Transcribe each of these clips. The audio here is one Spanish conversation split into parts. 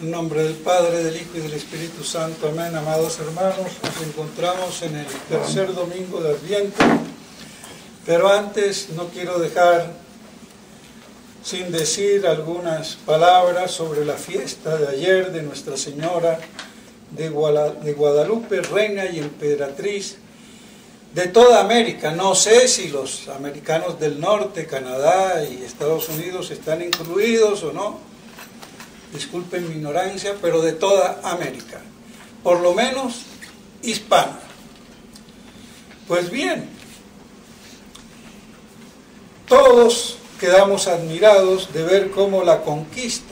En nombre del Padre, del Hijo y del Espíritu Santo. Amén. Amados hermanos, nos encontramos en el tercer domingo de Adviento. Pero antes no quiero dejar sin decir algunas palabras sobre la fiesta de ayer de Nuestra Señora de Guadalupe, Reina y Emperatriz de toda América. No sé si los americanos del norte, Canadá y Estados Unidos están incluidos o no. Disculpen mi ignorancia, pero de toda América, por lo menos hispana. Pues bien, todos quedamos admirados de ver cómo la conquista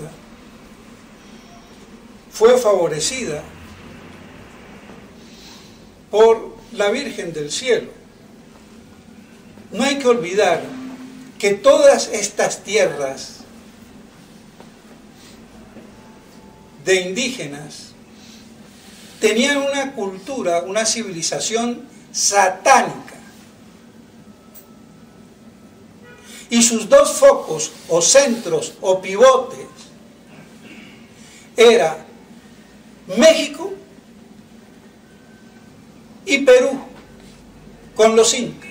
fue favorecida por la Virgen del Cielo. No hay que olvidar que todas estas tierras de indígenas tenían una cultura, una civilización satánica. Y sus dos focos o centros o pivotes era México y Perú con los incas.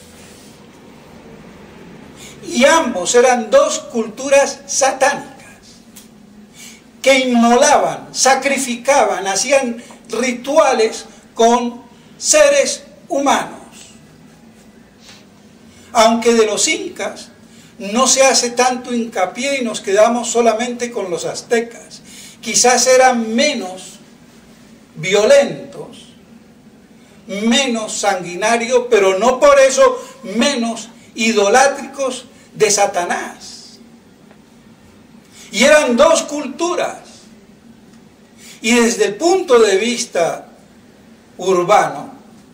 Y ambos eran dos culturas satánicas que inmolaban, sacrificaban, hacían rituales con seres humanos. Aunque de los incas no se hace tanto hincapié y nos quedamos solamente con los aztecas. Quizás eran menos violentos, menos sanguinarios, pero no por eso menos idolátricos de Satanás. Y eran dos culturas. Y desde el punto de vista urbano,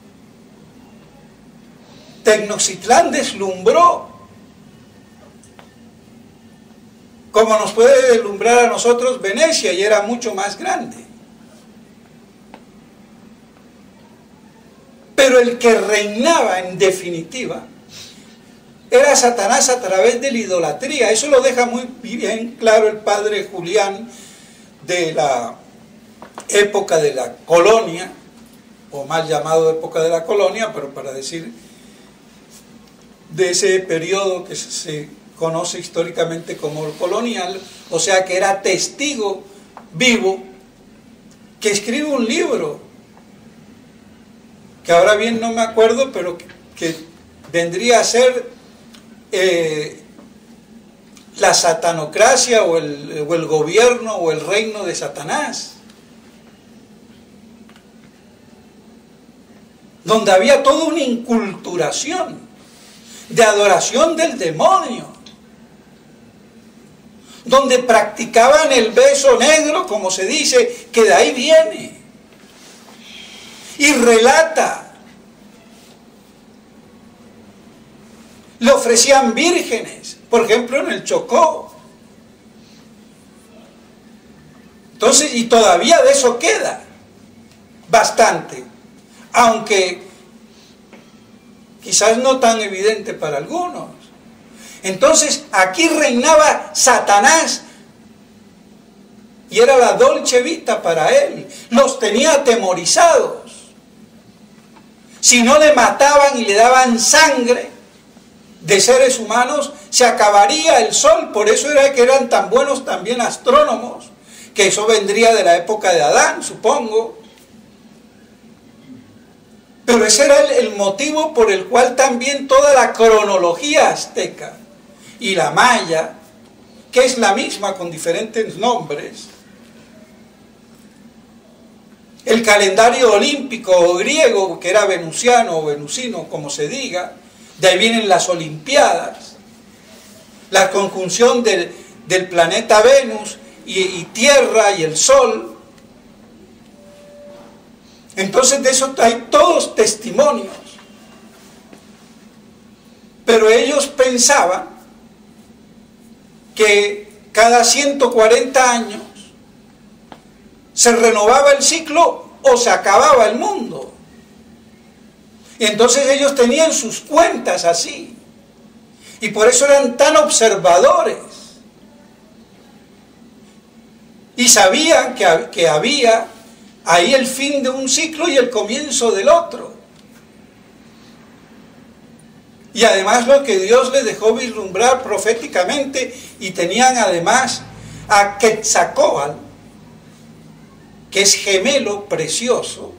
Tenochtitlán deslumbró, como nos puede deslumbrar a nosotros Venecia, y era mucho más grande. Pero el que reinaba en definitiva era Satanás a través de la idolatría. Eso lo deja muy bien claro el padre Julián de la época de la colonia, o mal llamado época de la colonia, pero para decir de ese periodo que se conoce históricamente como el colonial, o sea que era testigo vivo, que escribe un libro, que ahora bien no me acuerdo, pero que vendría a ser la satanocracia o el gobierno o el reino de Satanás, donde había toda una inculturación de adoración del demonio, donde practicaban el beso negro, como se dice, que de ahí viene, y relata. Le ofrecían vírgenes, por ejemplo en el Chocó. Entonces, y todavía de eso queda bastante, aunque quizás no tan evidente para algunos. Entonces, aquí reinaba Satanás, y era la dolce vita para él. Los tenía atemorizados. Si no le mataban y le daban sangre de seres humanos, se acabaría el sol. Por eso era que eran tan buenos también astrónomos, que eso vendría de la época de Adán, supongo. Pero ese era el motivo por el cual también toda la cronología azteca y la maya, que es la misma con diferentes nombres, el calendario olímpico o griego, que era venusiano o venusino, como se diga, de ahí vienen las olimpiadas, la conjunción del planeta Venus y Tierra y el Sol. Entonces de eso hay todos testimonios. Pero ellos pensaban que cada 140 años se renovaba el ciclo o se acababa el mundo. Y entonces ellos tenían sus cuentas así. Y por eso eran tan observadores. y sabían que había ahí el fin de un ciclo y el comienzo del otro. Y además lo que Dios les dejó vislumbrar proféticamente, y tenían además a Quetzalcóatl, que es gemelo precioso,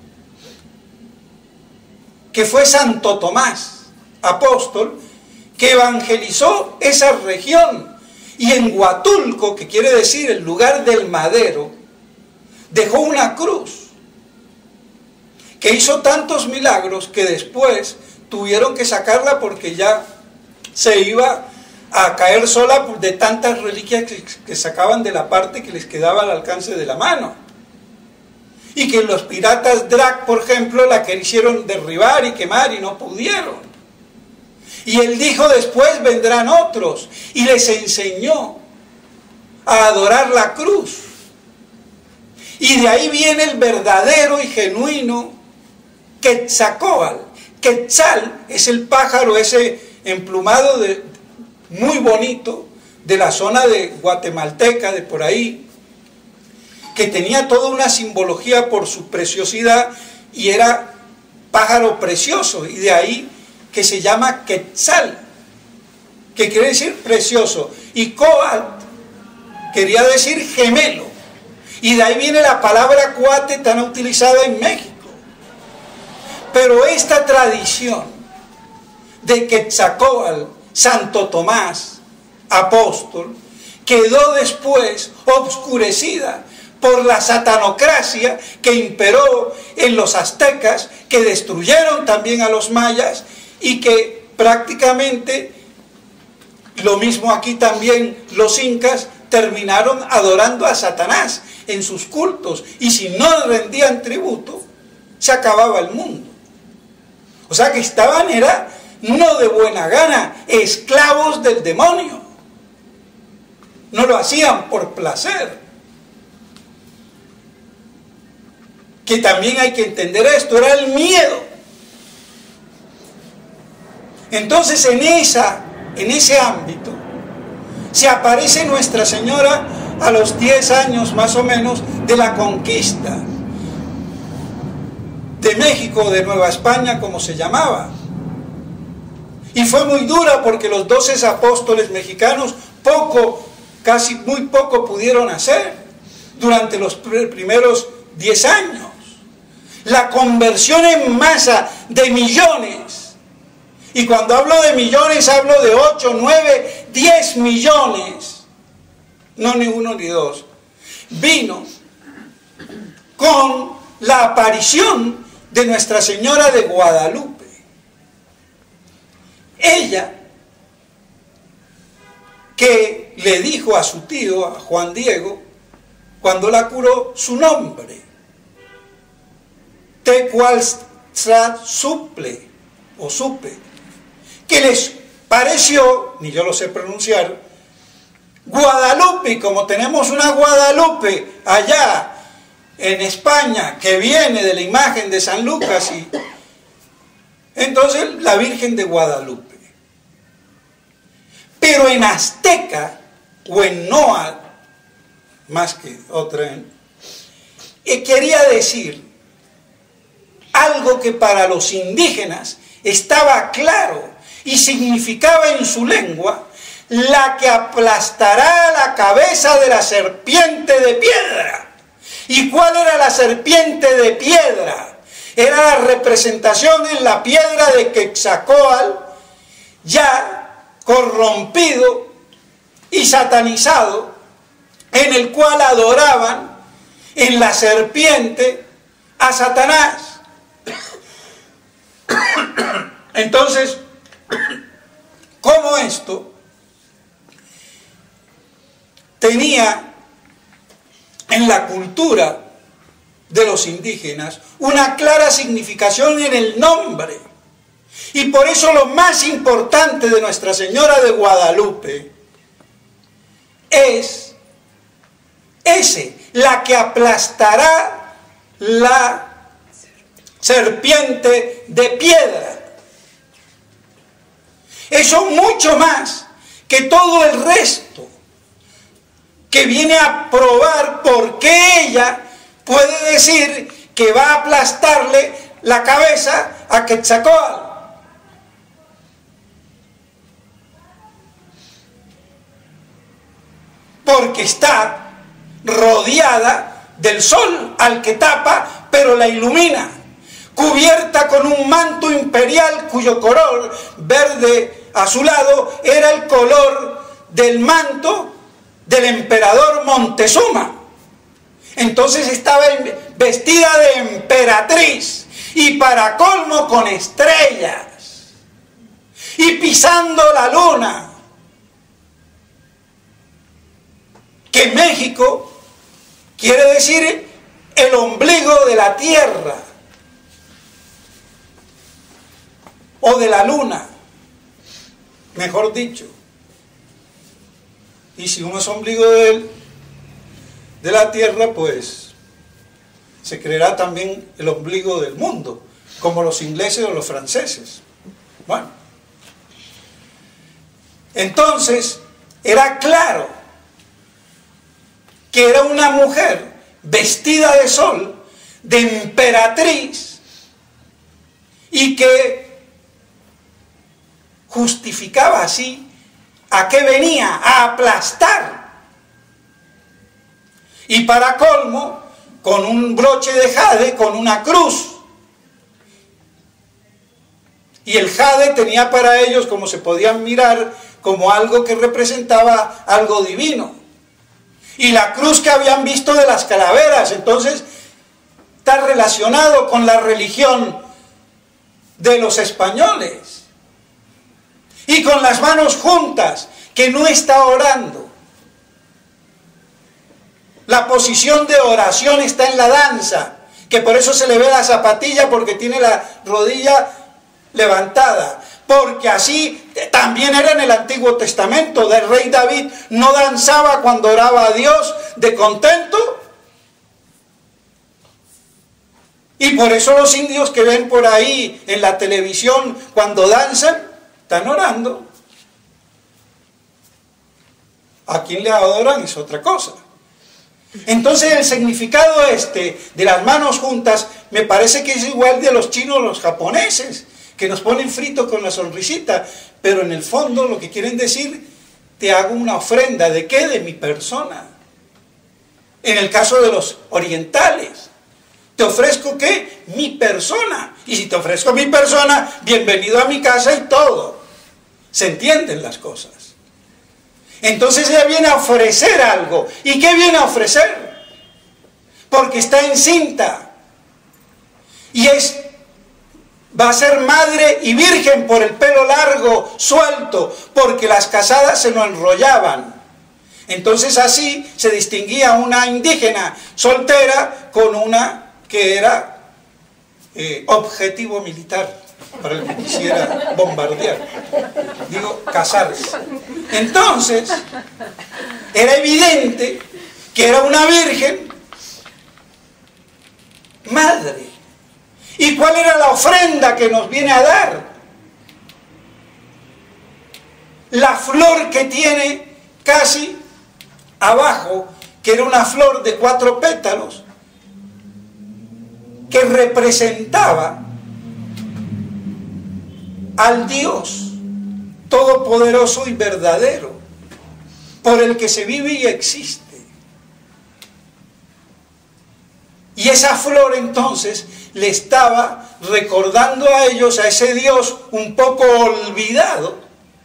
que fue Santo Tomás, apóstol, que evangelizó esa región. Y en Huatulco, que quiere decir el lugar del madero, dejó una cruz que hizo tantos milagros que después tuvieron que sacarla porque ya se iba a caer sola de tantas reliquias que sacaban de la parte que les quedaba al alcance de la mano. Y que los piratas Drac, por ejemplo, la quisieron derribar y quemar y no pudieron. Y él dijo, después vendrán otros, y les enseñó a adorar la cruz. Y de ahí viene el verdadero y genuino Quetzalcóatl. Quetzal es el pájaro ese emplumado muy bonito de la zona de guatemalteca, de por ahí, que tenía toda una simbología por su preciosidad y era pájaro precioso, y de ahí que se llama Quetzal, que quiere decir precioso, y Coatl quería decir gemelo, y de ahí viene la palabra cuate tan utilizada en México. Pero esta tradición de Quetzalcóatl, Santo Tomás, apóstol, quedó después obscurecida por la satanocracia que imperó en los aztecas, que destruyeron también a los mayas, y que prácticamente, lo mismo aquí también, los incas terminaron adorando a Satanás en sus cultos, y si no rendían tributo, se acababa el mundo. O sea que estaban, no de buena gana, esclavos del demonio. No lo hacían por placer. Que también hay que entender esto, era el miedo. Entonces en ese ámbito se aparece Nuestra Señora a los 10 años más o menos de la conquista de México, de Nueva España, como se llamaba. Y fue muy dura porque los 12 apóstoles mexicanos casi muy poco pudieron hacer durante los primeros 10 años. La conversión en masa de millones. Y cuando hablo de millones, hablo de 8, 9, 10 millones. No ni uno ni dos. Vino con la aparición de Nuestra Señora de Guadalupe. Ella, que le dijo a su tío, a Juan Diego, cuando la curó, su nombre. Tecualtzatzuple, o supe, que les pareció, ni yo lo sé pronunciar, Guadalupe, como tenemos una Guadalupe allá en España, que viene de la imagen de San Lucas, y entonces la Virgen de Guadalupe. Pero en azteca, o en náhuatl, más que otra, quería decir algo que para los indígenas estaba claro y significaba en su lengua: la que aplastará la cabeza de la serpiente de piedra. ¿Y cuál era la serpiente de piedra? Era la representación en la piedra de Quetzalcóatl, ya corrompido y satanizado, en el cual adoraban en la serpiente a Satanás. Entonces, ¿cómo esto tenía en la cultura de los indígenas una clara significación en el nombre? Y por eso lo más importante de Nuestra Señora de Guadalupe es la que aplastará la serpiente de piedra. Eso mucho más que todo el resto que viene a probar por qué ella puede decir que va a aplastarle la cabeza a Quetzalcóatl. Porque está rodeada del sol al que tapa, pero la ilumina, cubierta con un manto imperial cuyo color verde azulado era el color del manto del emperador Montezuma. Entonces estaba vestida de emperatriz y para colmo con estrellas y pisando la luna, que México quiere decir el ombligo de la tierra o de la luna, mejor dicho. Y si uno es ombligo de la tierra, pues se creerá también el ombligo del mundo, como los ingleses o los franceses. Bueno, entonces era claro que era una mujer vestida de sol, de emperatriz, y que justificaba así a qué venía, a aplastar. Y para colmo, con un broche de jade, con una cruz. Y el jade tenía para ellos, como se podían mirar, como algo que representaba algo divino. Y la cruz que habían visto de las calaveras, entonces está relacionado con la religión de los españoles. Y con las manos juntas, que no está orando. La posición de oración está en la danza, que por eso se le ve la zapatilla, porque tiene la rodilla levantada. Porque así también era en el Antiguo Testamento. Del rey David no danzaba cuando oraba a Dios de contento. Y por eso los indios que ven por ahí en la televisión cuando danzan, están orando. A quien le adoran es otra cosa. Entonces el significado de las manos juntas me parece que es igual de los chinos o los japoneses, que nos ponen frito con la sonrisita, pero en el fondo lo que quieren decir, te hago una ofrenda. ¿De qué? De mi persona. En el caso de los orientales, te ofrezco ¿qué? Mi persona. Y si te ofrezco mi persona, bienvenido a mi casa y todo. Se entienden las cosas. Entonces ella viene a ofrecer algo. ¿Y qué viene a ofrecer? Porque está encinta. Y va a ser madre y virgen por el pelo largo, suelto, porque las casadas se lo enrollaban. Entonces así se distinguía una indígena soltera con una que era objetivo militar para el que quisiera bombardear. Digo, casarse. Entonces, era evidente que era una virgen madre. ¿Y cuál era la ofrenda que nos viene a dar? La flor que tiene casi abajo, que era una flor de 4 pétalos, que representaba al Dios todopoderoso y verdadero, por el que se vive y existe. Y esa flor entonces le estaba recordando a ellos a ese Dios un poco olvidado,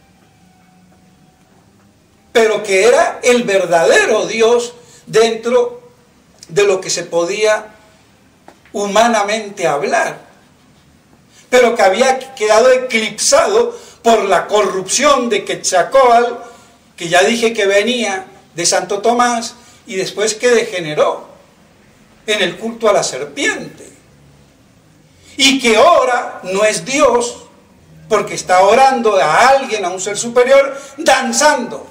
pero que era el verdadero Dios dentro de lo que se podía humanamente hablar, pero que había quedado eclipsado por la corrupción de Quetzalcóatl, que ya dije que venía de Santo Tomás y después que degeneró en el culto a la serpiente, y que ahora no es Dios porque está orando a alguien, a un ser superior, danzando.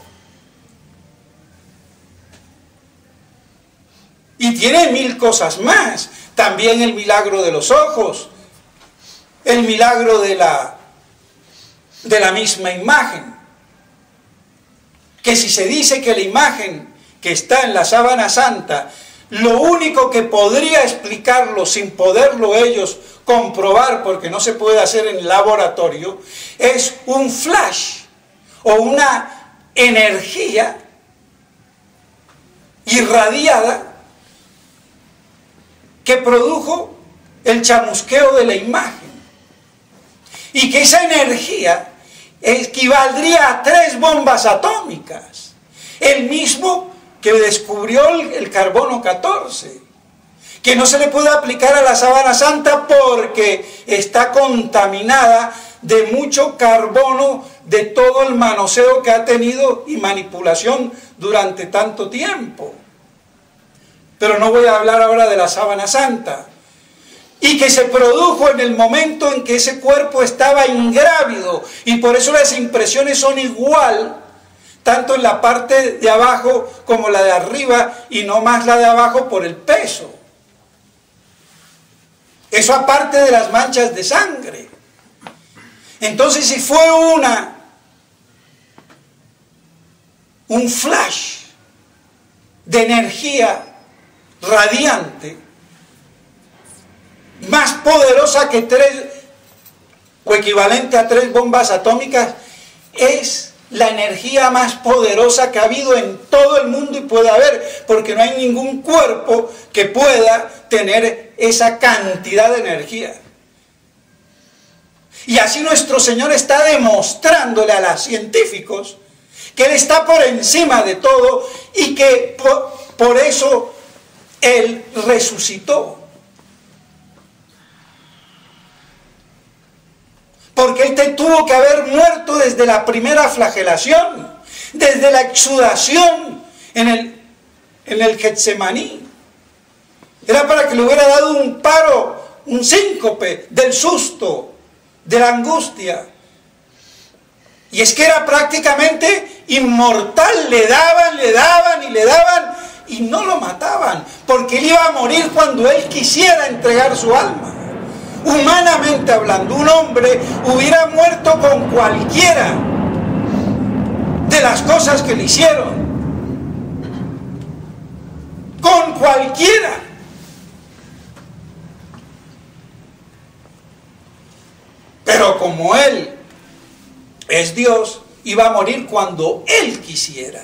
Y tiene 1000 cosas más. También el milagro de los ojos, el milagro de la misma imagen. Que si se dice que la imagen que está en la sábana santa, lo único que podría explicarlo sin poderlo ellos comprobar, porque no se puede hacer en laboratorio, es un flash o una energía irradiada que produjo el chamusqueo de la imagen, y que esa energía equivaldría a 3 bombas atómicas, el mismo que descubrió el carbono 14, que no se le puede aplicar a la sábana santa porque está contaminada de mucho carbono, de todo el manoseo que ha tenido y manipulación durante tanto tiempo. Pero no voy a hablar ahora de la sábana santa. Y que se produjo en el momento en que ese cuerpo estaba ingrávido, y por eso las impresiones son igual, tanto en la parte de abajo como la de arriba, y no más la de abajo por el peso. Eso aparte de las manchas de sangre. Entonces, si fue un flash de energía radiante, más poderosa que 3 o equivalente a 3 bombas atómicas, es la energía más poderosa que ha habido en todo el mundo y puede haber, porque no hay ningún cuerpo que pueda tener esa cantidad de energía. Y así nuestro Señor está demostrándole a los científicos que Él está por encima de todo y que por eso Él resucitó. Porque Él tuvo que haber muerto desde la primera flagelación, desde la exudación en el Getsemaní. Era para que le hubiera dado un paro, un síncope del susto, de la angustia. Y es que era prácticamente inmortal, le daban y no lo mataban, porque Él iba a morir cuando Él quisiera entregar su alma. Humanamente hablando, un hombre hubiera muerto con cualquiera de las cosas que le hicieron. Con cualquiera. Pero como Él es Dios, iba a morir cuando Él quisiera.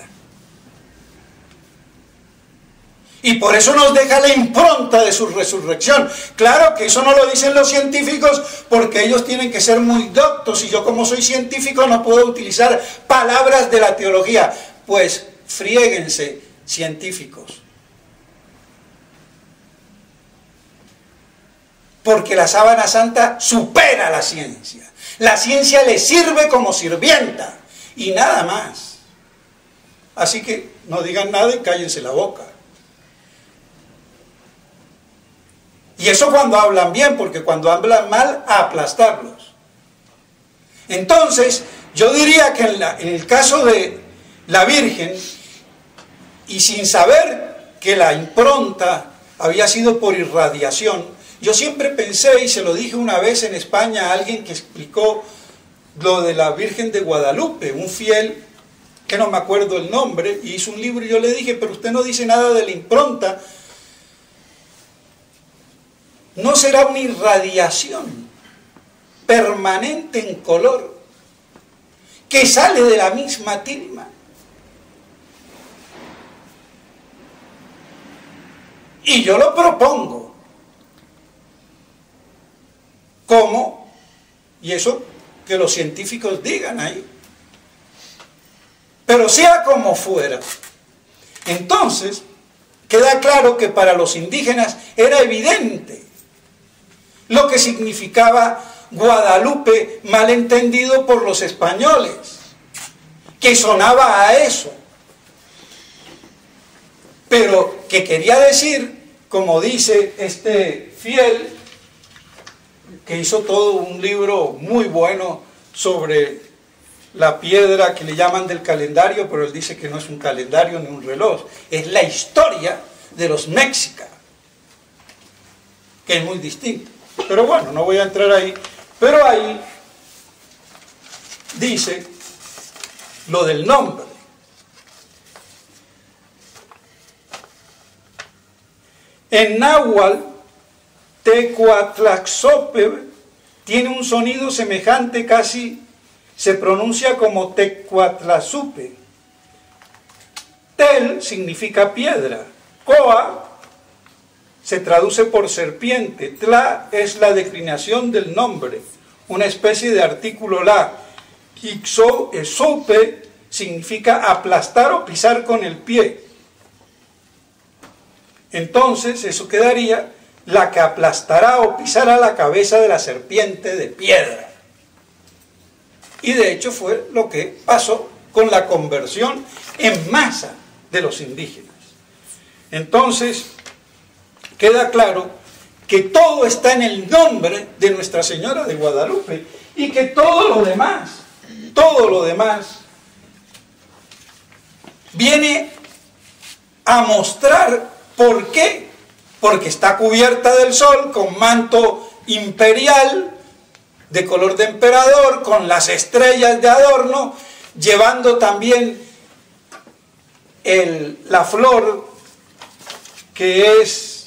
Y por eso nos deja la impronta de su resurrección. Claro que eso no lo dicen los científicos, porque ellos tienen que ser muy doctos, y yo, como soy científico, no puedo utilizar palabras de la teología. Pues friéguense, científicos. Porque la sábana santa supera la ciencia. La ciencia le sirve como sirvienta y nada más. Así que no digan nada y cállense la boca. Y eso cuando hablan bien, porque cuando hablan mal, a aplastarlos. Entonces, yo diría que en el caso de la Virgen, y sin saber que la impronta había sido por irradiación, yo siempre pensé, y se lo dije una vez en España a alguien que explicó lo de la Virgen de Guadalupe, un fiel, que no me acuerdo el nombre, y hizo un libro, y yo le dije, pero usted no dice nada de la impronta. ¿No será una irradiación permanente en color que sale de la misma tilma? Y yo lo propongo. ¿Cómo? Y eso que los científicos digan ahí. Pero sea como fuera, entonces queda claro que para los indígenas era evidente lo que significaba Guadalupe, mal entendido por los españoles, que sonaba a eso, pero que quería decir, como dice este fiel, que hizo todo un libro muy bueno sobre la piedra que le llaman del calendario, pero él dice que no es un calendario ni un reloj, es la historia de los mexicas, que es muy distinto. Pero bueno, no voy a entrar ahí. Pero ahí dice lo del nombre. En náhuatl, Tecuatlaxope tiene un sonido semejante, casi se pronuncia como Tecuatlazupe. Tel significa piedra, Coa se traduce por serpiente, Tla es la declinación del nombre, una especie de artículo la. Ixope significa aplastar o pisar con el pie. Entonces eso quedaría la que aplastará o pisará la cabeza de la serpiente de piedra. Y de hecho fue lo que pasó con la conversión en masa de los indígenas. Entonces queda claro que todo está en el nombre de Nuestra Señora de Guadalupe y que todo lo demás viene a mostrar por qué. Porque está cubierta del sol con manto imperial de color de emperador, con las estrellas de adorno, llevando también la flor que es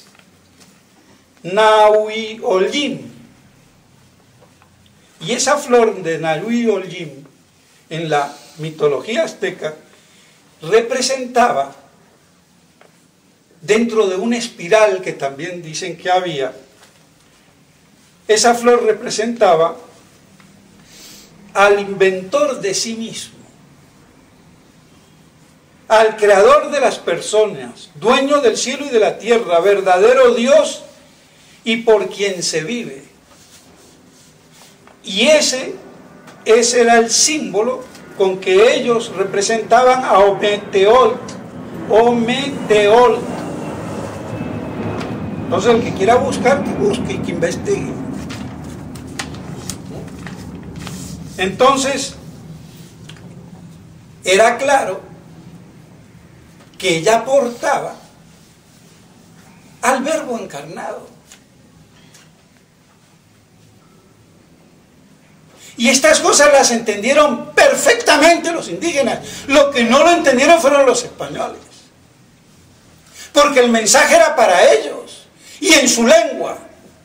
Nahui Ollim. Y esa flor de Nahui Ollim en la mitología azteca representaba, dentro de una espiral que también dicen que había, esa flor representaba al inventor de sí mismo, al creador de las personas, dueño del cielo y de la tierra, verdadero Dios y por quien se vive. Y ese era el símbolo con que ellos representaban a Ometeotl. Entonces el que quiera buscar, que busque y que investigue. Entonces, era claro que ella portaba al Verbo encarnado. Y estas cosas las entendieron perfectamente los indígenas. Lo que no lo entendieron fueron los españoles. Porque el mensaje era para ellos y en su lengua.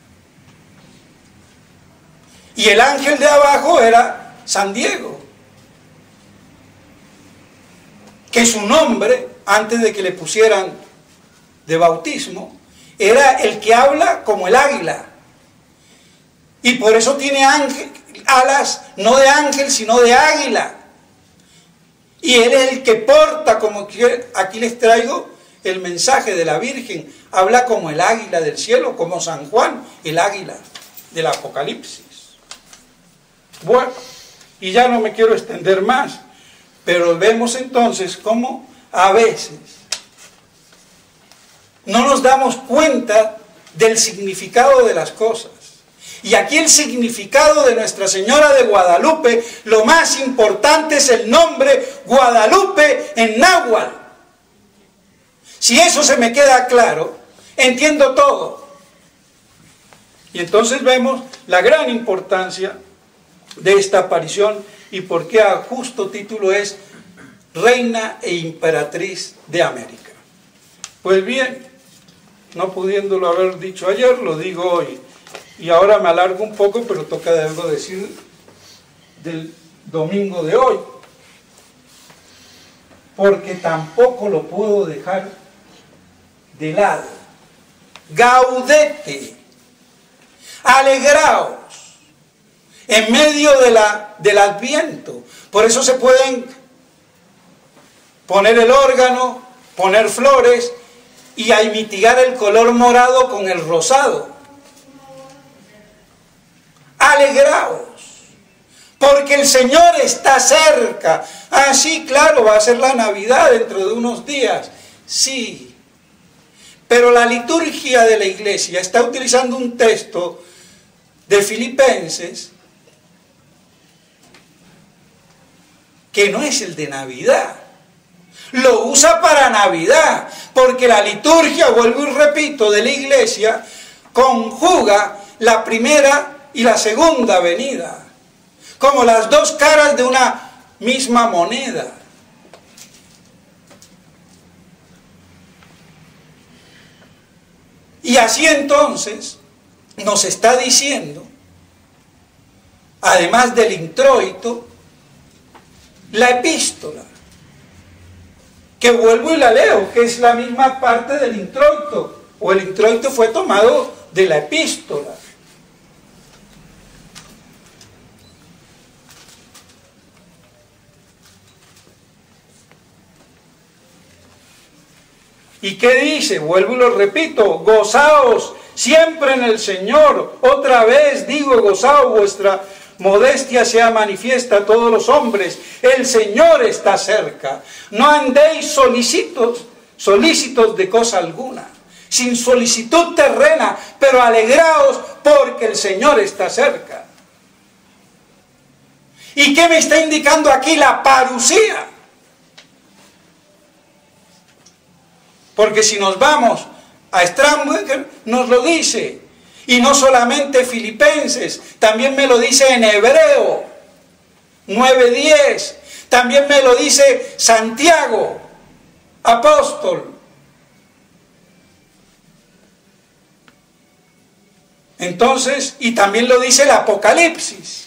Y el ángel de abajo era San Diego, que su nombre, antes de que le pusieran de bautismo, era el que habla como el águila. Y por eso tiene alas no de ángel, sino de águila. Y él es el que porta, como que aquí les traigo el mensaje de la Virgen, habla como el águila del cielo, como San Juan, el águila del Apocalipsis. Bueno, y ya no me quiero extender más, pero vemos entonces cómo a veces no nos damos cuenta del significado de las cosas. Y aquí el significado de Nuestra Señora de Guadalupe, lo más importante es el nombre Guadalupe en náhuatl. Si eso se me queda claro, entiendo todo. Y entonces vemos la gran importancia de esta aparición y por qué a justo título es Reina e Imperatriz de América. Pues bien, no pudiéndolo haber dicho ayer, lo digo hoy. Y ahora me alargo un poco, pero toca de algo decir del domingo de hoy. Porque tampoco lo puedo dejar de lado. Gaudete, alegraos, en medio del Adviento. Por eso se pueden poner el órgano, poner flores y a mitigar el color morado con el rosado. Alegraos, porque el Señor está cerca. Ah, sí, claro, va a ser la Navidad dentro de unos días. Sí, pero la liturgia de la Iglesia está utilizando un texto de Filipenses que no es el de Navidad. Lo usa para Navidad, porque la liturgia, vuelvo y repito, de la Iglesia conjuga la primera y la segunda venida, como las dos caras de una misma moneda. Y así entonces nos está diciendo, además del introito, la epístola, que vuelvo y la leo, que es la misma parte del introito, o el introito fue tomado de la epístola. ¿Y qué dice? Vuelvo y lo repito, gozaos siempre en el Señor. Otra vez digo, gozaos, vuestra modestia sea manifiesta a todos los hombres. El Señor está cerca. No andéis solícitos de cosa alguna, sin solicitud terrena, pero alegraos porque el Señor está cerca. ¿Y qué me está indicando aquí? La parusía. Porque si nos vamos a Strandberg, nos lo dice. Y no solamente Filipenses, también me lo dice en Hebreo 9:10. También me lo dice Santiago, apóstol. Entonces, y también lo dice el Apocalipsis.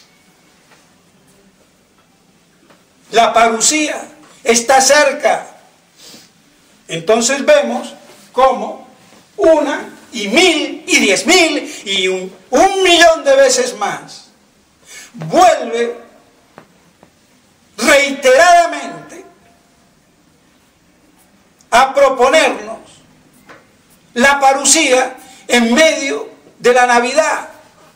La parusía está cerca. Entonces vemos cómo 1 y 1000 y 10.000 y un millón de veces más vuelve reiteradamente a proponernos la parusía en medio de la Navidad.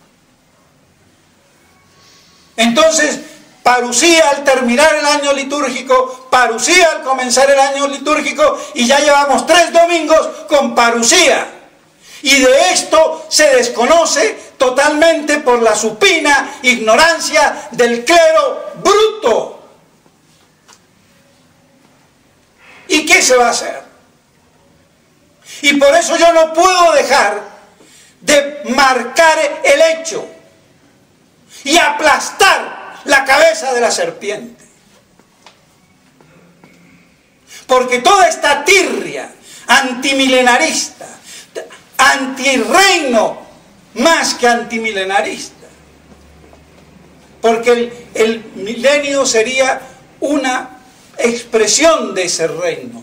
Entonces, parusía al terminar el año litúrgico, parusía al comenzar el año litúrgico, y ya llevamos 3 domingos con parusía. Y de esto se desconoce totalmente por la supina ignorancia del clero bruto. ¿Y qué se va a hacer? Y por eso yo no puedo dejar de marcar el hecho y aplastar la cabeza de la serpiente. Porque toda esta tirria antimilenarista, antirreino más que antimilenarista, porque el milenio sería una expresión de ese reino,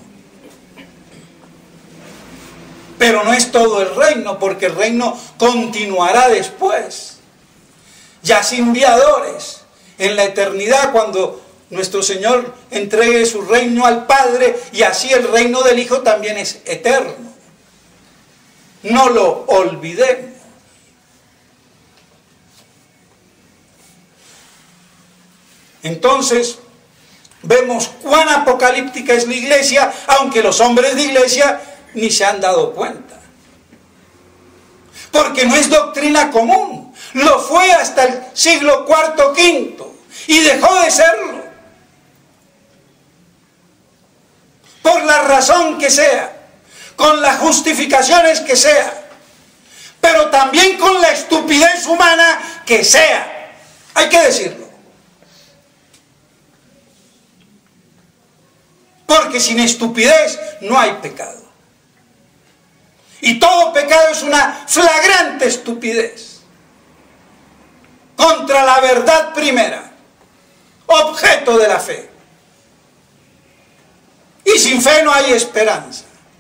pero no es todo el reino, porque el reino continuará después, ya sin mediadores, en la eternidad, cuando nuestro Señor entregue su reino al Padre, y así el reino del Hijo también es eterno. No lo olvidemos. Entonces, vemos cuán apocalíptica es la iglesia, aunque los hombres de iglesia ni se han dado cuenta. Porque no es doctrina común. Lo fue hasta el siglo IV, V, y dejó de serlo. Por la razón que sea, con las justificaciones que sea, pero también con la estupidez humana que sea. Hay que decirlo. Porque sin estupidez no hay pecado. Y todo pecado es una flagrante estupidez contra la verdad primera, objeto de la fe. Y sin fe no hay esperanza.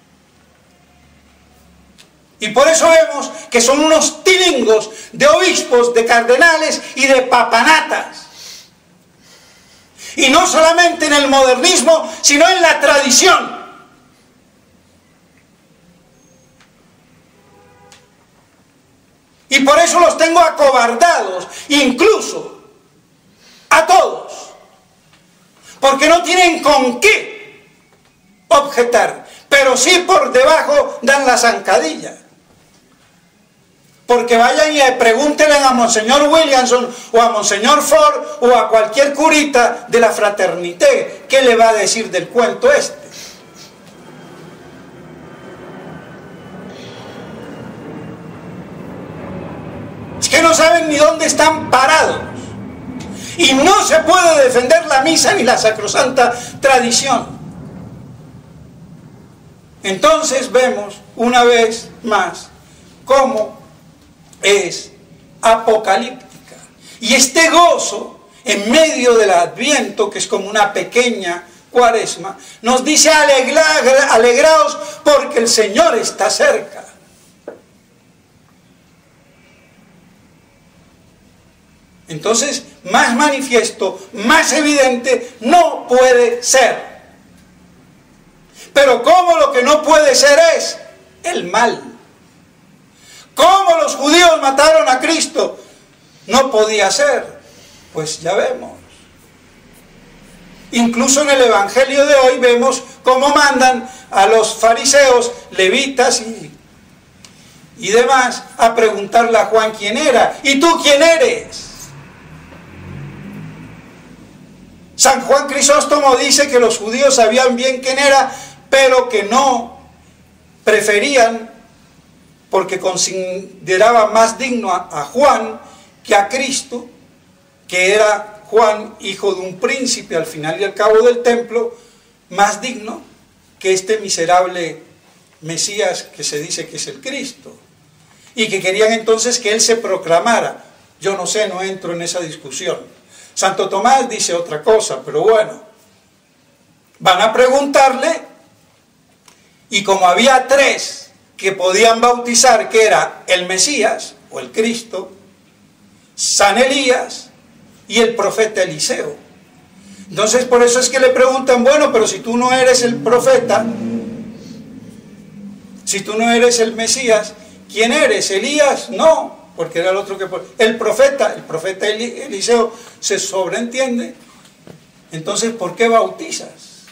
Y por eso vemos que son unos tilingos de obispos, de cardenales y de papanatas. Y no solamente en el modernismo, sino en la tradición. Y por eso los tengo acobardados, incluso a todos. Porque no tienen con qué objetar, pero sí por debajo dan la zancadilla. Porque vayan y pregúntenle a Monseñor Williamson o a Monseñor Ford o a cualquier curita de la fraternité qué le va a decir del cuento este. Es que no saben ni dónde están parados. Y no se puede defender la misa ni la sacrosanta tradición. Entonces vemos una vez más como es apocalíptica. Y este gozo, en medio del Adviento, que es como una pequeña Cuaresma, nos dice: alegraos porque el Señor está cerca. Entonces, más manifiesto, más evidente, no puede ser. Pero ¿cómo lo que no puede ser es el mal? ¿Cómo los judíos mataron a Cristo? No podía ser. Pues ya vemos. Incluso en el Evangelio de hoy vemos cómo mandan a los fariseos, levitas y demás a preguntarle a Juan quién era. ¿Y tú quién eres? San Juan Crisóstomo dice que los judíos sabían bien quién era, pero que no preferían, porque consideraban más digno a Juan que a Cristo, que era Juan, hijo de un príncipe al final y al cabo del templo, más digno que este miserable Mesías que se dice que es el Cristo. Y que querían entonces que él se proclamara. Yo no sé, no entro en esa discusión. Santo Tomás dice otra cosa, pero bueno, van a preguntarle, y como había tres que podían bautizar, que era el Mesías o el Cristo, San Elías y el profeta Eliseo. Entonces por eso es que le preguntan: bueno, pero si tú no eres el profeta, si tú no eres el Mesías, ¿quién eres? ¿Elías? No, porque era el otro que... El profeta Eliseo se sobreentiende. Entonces, ¿por qué bautizas?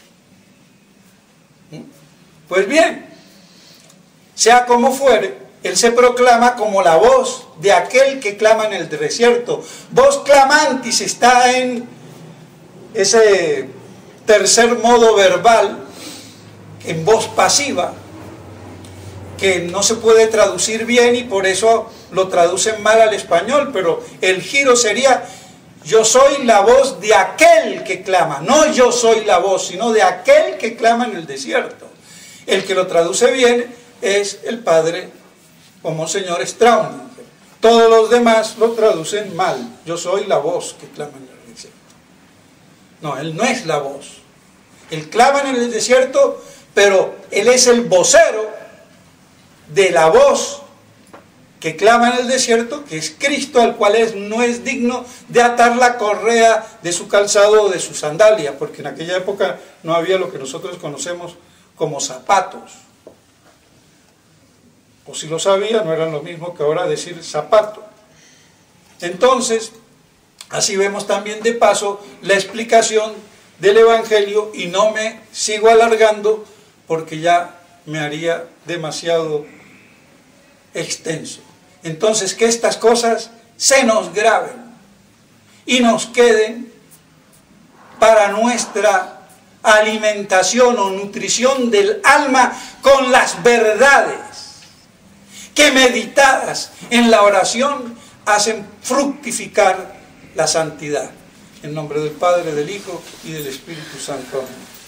Pues bien, sea como fuere, él se proclama como la voz de aquel que clama en el desierto. Voz clamantis está en ese tercer modo verbal, en voz pasiva, que no se puede traducir bien y por eso lo traducen mal al español, pero el giro sería: yo soy la voz de aquel que clama, no yo soy la voz, sino de aquel que clama en el desierto. El que lo traduce bien es el padre o Monseñor Strauninger. Todos los demás lo traducen mal: yo soy la voz que clama en el desierto. No, él no es la voz. Él clama en el desierto, pero él es el vocero de la voz que clama en el desierto, que es Cristo, al cual no es digno de atar la correa de su calzado o de su sandalia, porque en aquella época no había lo que nosotros conocemos como zapatos. O si lo sabía, no eran lo mismo que ahora decir zapato. Entonces, así vemos también de paso la explicación del Evangelio, y no me sigo alargando porque ya me haría demasiado extenso. Entonces, que estas cosas se nos graben y nos queden para nuestra alimentación o nutrición del alma con las verdades que, meditadas en la oración, hacen fructificar la santidad. En nombre del Padre, del Hijo y del Espíritu Santo. Amén.